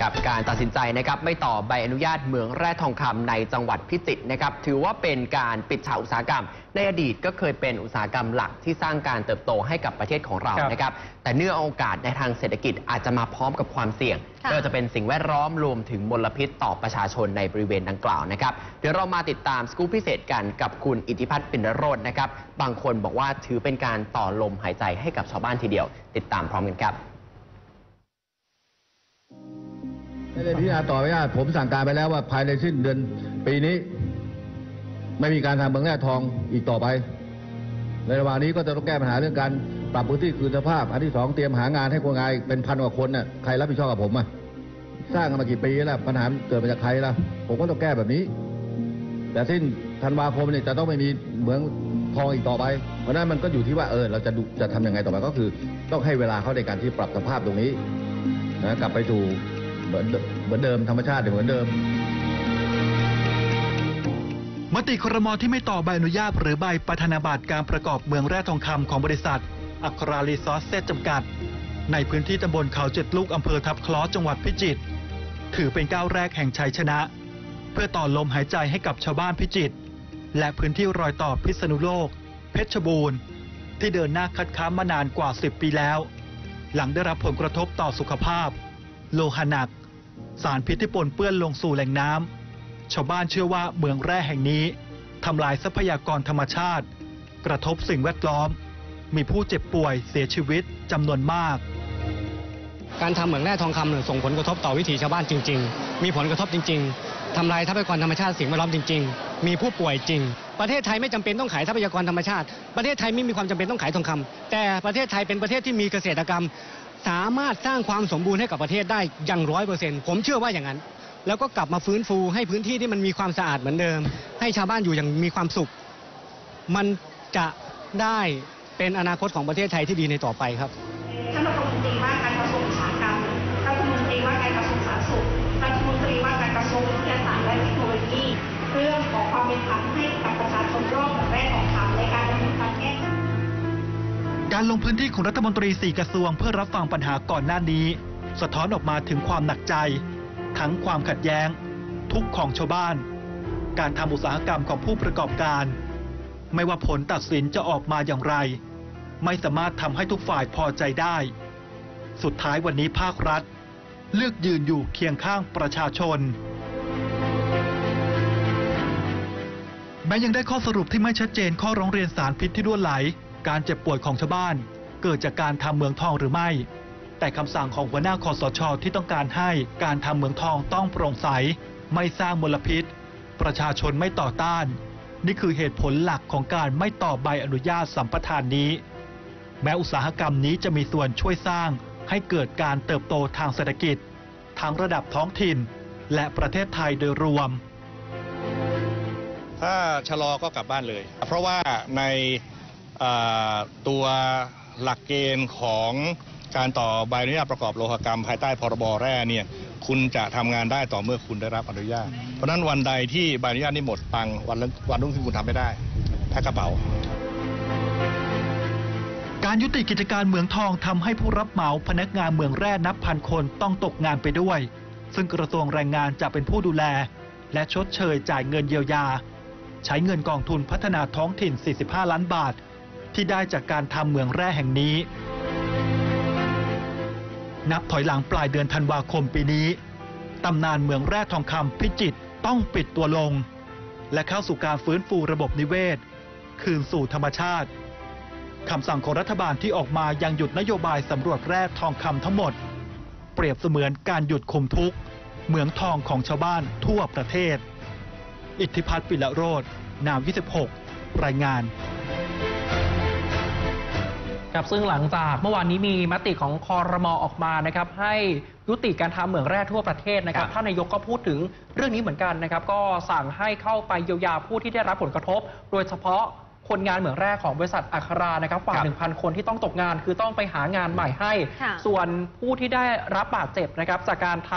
กับการตัดสินใจนะครับไม่ต่อใบอนุญาตเหมืองแร่ทองคำในจังหวัดพิจิตรนะครับถือว่าเป็นการปิดฉากอุตสาหกรรมในอดีตก็เคยเป็นอุตสาหกรรมหลักที่สร้างการเติบโตให้กับประเทศของเรานะครับแต่เนื่องโอกาสในทางเศรษฐกิจอาจจะมาพร้อมกับความเสี่ยงไม่ว่าจะเป็นสิ่งแวดล้อมรวมถึงมลพิษต่อประชาชนในบริเวณดังกล่าวนะครับเดี๋ยวเรามาติดตามสกู๊ปพิเศษกันกับคุณอิทธิพัฒน์ปิ่นโรจน์นะครับบางคนบอกว่าถือเป็นการต่อลมหายใจให้กับชาวบ้านทีเดียวติดตามพร้อมกันครับไม่ได้พิจารณาต่อไปว่าผมสั่งการไปแล้วว่าภายในสิ้นเดือนปีนี้ไม่มีการทำเหมืองแร่ทองอีกต่อไปในระหว่างนี้ก็จะต้องแก้ปัญหาเรื่องการปรับพื้นที่คืนสภาพอันที่สองเตรียมหางานให้คนงานเป็นพันกว่าคนน่ะใครรับผิดชอบกับผมอ่ะสร้างกันมากี่ปีแล้วปัญหาเกิดมาจากใครล่ะผมก็ต้องแก้แบบนี้แต่สิ้นธันวาคมเนี่ยจะต้องไม่มีเหมืองทองอีกต่อไปเพราะนั้นมันก็อยู่ที่ว่าเราจะทำยังไงต่อไปก็คือต้องให้เวลาเขาในการที่ปรับสภาพตรงนี้นะกลับไปสู่เหมือนเดิมธรรมชาติเหมือนเดิมมติครม.ที่ไม่ต่อใบอนุญาตหรือใบประธานาบัตรการประกอบเมืองแร่ทองคำของบริษัทอัครารีซอสเซสจำกัดในพื้นที่ตำบลเขา7 ลูกอำเภอทับคล้อจังหวัดพิจิตรถือเป็นก้าวแรกแห่งชัยชนะเพื่อต่อลมหายใจให้กับชาวบ้านพิจิตรและพื้นที่รอยต่อพิษณุโลกเพชรบูรณ์ที่เดินหน้าคัดค้านมานานกว่า10 ปีแล้วหลังได้รับผลกระทบต่อสุขภาพโลหะหนักสารพิษที่ปนเปื้อนลงสู่แหล่งน้ำชาวบ้านเชื่อว่าเมืองแร่แห่งนี้ทำลายทรัพยากรธรรมชาติกระทบสิ่งแวดล้อมมีผู้เจ็บป่วยเสียชีวิตจำนวนมากการทำเหมืองแร่ทองคำส่งผลกระทบต่อวิถีชาวบ้านจริงๆมีผลกระทบจริงๆทำลายทรัพยากรธรรมชาติสิ่งแวดล้อมจริงๆมีผู้ป่วยจริงประเทศไทยไม่จำเป็นต้องขายทรัพยากรธรรมชาติประเทศไทยไม่มีความจำเป็นต้องขายทองคำแต่ประเทศไทยเป็นประเทศที่มีเกษตรกรรมสามารถสร้างความสมบูรณ์ให้กับประเทศได้อย่าง100%ผมเชื่อว่าอย่างนั้นแล้วก็กลับมาฟื้นฟูให้พื้นที่ที่มันมีความสะอาดเหมือนเดิมให้ชาวบ้านอยู่อย่างมีความสุขมันจะได้เป็นอนาคตของประเทศไทยที่ดีในต่อไปครับท่านรัฐมนตรีว่าการกระทรวงอุตสาหกรรมรัฐมนตรีว่าการกระทรวงสาธารณสุขรัฐมนตรีว่าการกระทรวงวิทยาศาสตร์และเทคโนโลยีเรื่องของความเป็นธรรมให้กับประชาชนรอบแรกของธรรมในการดำเนินการแก้ไขการลงพื้นที่ของรัฐมนตรี4 กระทรวงเพื่อรับฟังปัญหาก่อนหน้านี้สะท้อนออกมาถึงความหนักใจทั้งความขัดแย้งทุกข์ของชาวบ้านการทำอุตสาหกรรมของผู้ประกอบการไม่ว่าผลตัดสินจะออกมาอย่างไรไม่สามารถทำให้ทุกฝ่ายพอใจได้สุดท้ายวันนี้ภาครัฐเลือกยืนอยู่เคียงข้างประชาชนแม้ยังได้ข้อสรุปที่ไม่ชัดเจนข้อร้องเรียนสารพิษที่รั่วไหลการเจ็บป่วยของชาวบ้านเกิดจากการทำเหมืองทองหรือไม่แต่คำสั่งของหัวหน้าคสช.ที่ต้องการให้การทำเหมืองทองต้องโปร่งใสไม่สร้างมลพิษประชาชนไม่ต่อต้านนี่คือเหตุผลหลักของการไม่ต่อใบอนุญาตสัมปทานนี้แม้อุตสาหกรรมนี้จะมีส่วนช่วยสร้างให้เกิดการเติบโตทางเศรษฐกิจทั้งระดับท้องถิ่นและประเทศไทยโดยรวมถ้าชะลอก็กลับบ้านเลยเพราะว่าในตัวหลักเกณฑ์ของการต่อใบอนุญาตประกอบโลหกรรมภายใต้พรบแร่เนี่ยคุณจะทำงานได้ต่อเมื่อคุณได้รับอนุญาตเพราะนั้นวันใดที่ใบอนุญาตนี้หมดปังวันรุ่งขึ้นคุณทำไม่ได้แพ็คกระเป๋าการยุติกิจการเหมืองทองทำให้ผู้รับเหมาพนักงานเหมืองแร่นับพันคนต้องตกงานไปด้วยซึ่งกระทรวงแรงงานจะเป็นผู้ดูแลและชดเชยจ่ายเงินเยียวยาใช้เงินกองทุนพัฒนาท้องถิ่น45 ล้านบาทที่ได้จากการทำเหมืองแร่แห่งนี้นับถอยหลังปลายเดือนธันวาคมปีนี้ตำนานเหมืองแร่ทองคำพิจิตรต้องปิดตัวลงและเข้าสู่การฟื้นฟูระบบนิเวศคืนสู่ธรรมชาติคำสั่งของรัฐบาลที่ออกมายังหยุดนโยบายสำรวจแร่ทองคำทั้งหมดเปรียบเสมือนการหยุดข่มทุกข์เหมืองทองของชาวบ้านทั่วประเทศอิทธิพัฒน์ ปิละโรจน์ นาว 26 รายงานครับซึ่งหลังจากเมื่อวานนี้มีมติของครม.ออกมานะครับให้ยุติการทำเหมืองแร่ทั่วประเทศนะครับท่านนายกก็พูดถึงเรื่องนี้เหมือนกันนะครับก็สั่งให้เข้าไปเยียวยาผู้ที่ได้รับผลกระทบโดยเฉพาะคนงานเหมืองแร่ของบริษัทอัครานะครับกว่า 1,000 คนที่ต้องตกงานคือต้องไปหางานใหม่ให้ส่วนผู้ที่ได้รับบาดเจ็บนะครับจากการทำ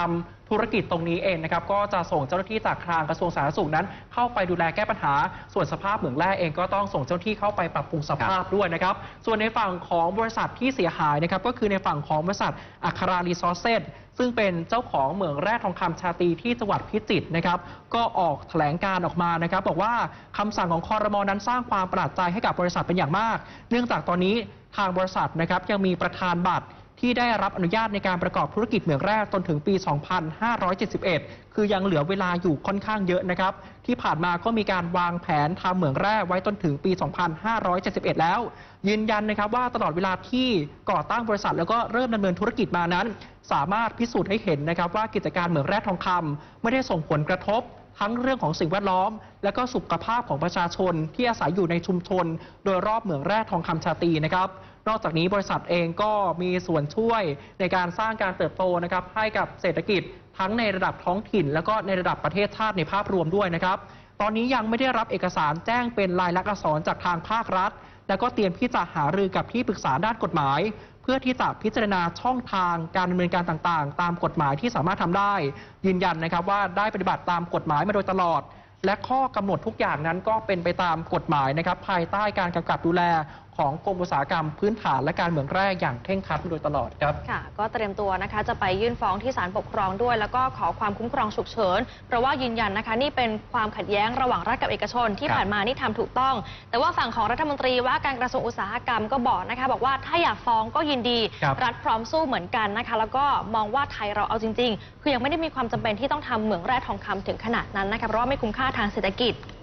ธุรกิจตรงนี้เองนะครับก็จะส่งเจ้าหน้าที่จากทางกระทรวงสาธารณสุขนั้นเข้าไปดูแลแก้ปัญหาส่วนสภาพเหมืองแร่เองก็ต้องส่งเจ้าหน้าที่เข้าไปปรับปรุงสภาพด้วยนะครับส่วนในฝั่งของบริษัทที่เสียหายนะครับก็คือในฝั่งของบริษัทอัครารีซอสเซสซึ่งเป็นเจ้าของเหมืองแร่ทองคำชาตรีที่จังหวัดพิจิตรนะครับก็ออกแถลงการออกมานะครับบอกว่าคำสั่งของครม.นั้นสร้างความประหลาดใจให้กับบริษัทเป็นอย่างมากเนื่องจากตอนนี้ทางบริษัทนะครับยังมีประธานบัตรที่ได้รับอนุญาตในการประกอบธุรกิจเหมืองแร่จนถึงปี 2571 คือยังเหลือเวลาอยู่ค่อนข้างเยอะนะครับที่ผ่านมาก็มีการวางแผนทำเหมืองแร่ไว้จนถึงปี 2571 แล้วยืนยันนะครับว่าตลอดเวลาที่ก่อตั้งบริษัทแล้วก็เริ่มดำเนินธุรกิจมานั้นสามารถพิสูจน์ให้เห็นนะครับว่ากิจการเหมืองแร่ทองคำไม่ได้ส่งผลกระทบทั้งเรื่องของสิ่งแวดล้อมและก็สุขภาพของประชาชนที่อาศัยอยู่ในชุมชนโดยรอบเหมืองแร่ทองคำชาตรีนะครับนอกจากนี้บริษัทเองก็มีส่วนช่วยในการสร้างการเติบโตนะครับให้กับเศรษฐกิจทั้งในระดับท้องถิ่นแล้วก็ในระดับประเทศชาติในภาพรวมด้วยนะครับตอนนี้ยังไม่ได้รับเอกสารแจ้งเป็นลายลักษณ์อักษรจากทางภาครัฐแล้วก็เตรียมที่จะหารือกับที่ปรึกษาด้านกฎหมายเพื่อที่จะพิจารณาช่องทางการดำเนินการต่างๆตามกฎหมายที่สามารถทำได้ยืนยันนะครับว่าได้ปฏิบัติตามกฎหมายมาโดยตลอดและข้อกำหนดทุกอย่างนั้นก็เป็นไปตามกฎหมายนะครับภายใต้การกำกับดูแลของกรมอุตสาหกรรมพื้นฐานและการเหมืองแร่อย่างเคร่งครัดมาโดยตลอดครับค่ะก็เตรียมตัวนะคะจะไปยื่นฟ้องที่ศาลปกครองด้วยแล้วก็ขอความคุ้มครองฉุกเฉินเพราะว่ายืนยันนะคะนี่เป็นความขัดแย้งระหว่างรัฐกับเอกชนที่ผ่านมานี่ทำถูกต้องแต่ว่าฝั่งของรัฐมนตรีว่าการกระทรวงอุตสาหกรรมก็บอกนะคะบอกว่าถ้าอยากฟ้องก็ยินดีรัฐพร้อมสู้เหมือนกันนะคะแล้วก็มองว่าไทยเราเอาจริงๆคือยังไม่ได้มีความจำเป็นที่ต้องทำเหมืองแร่ทองคำถึงขนาดนั้นนะคะเพราะว่าไม่คุ้มค่าทางเศรษฐกิจ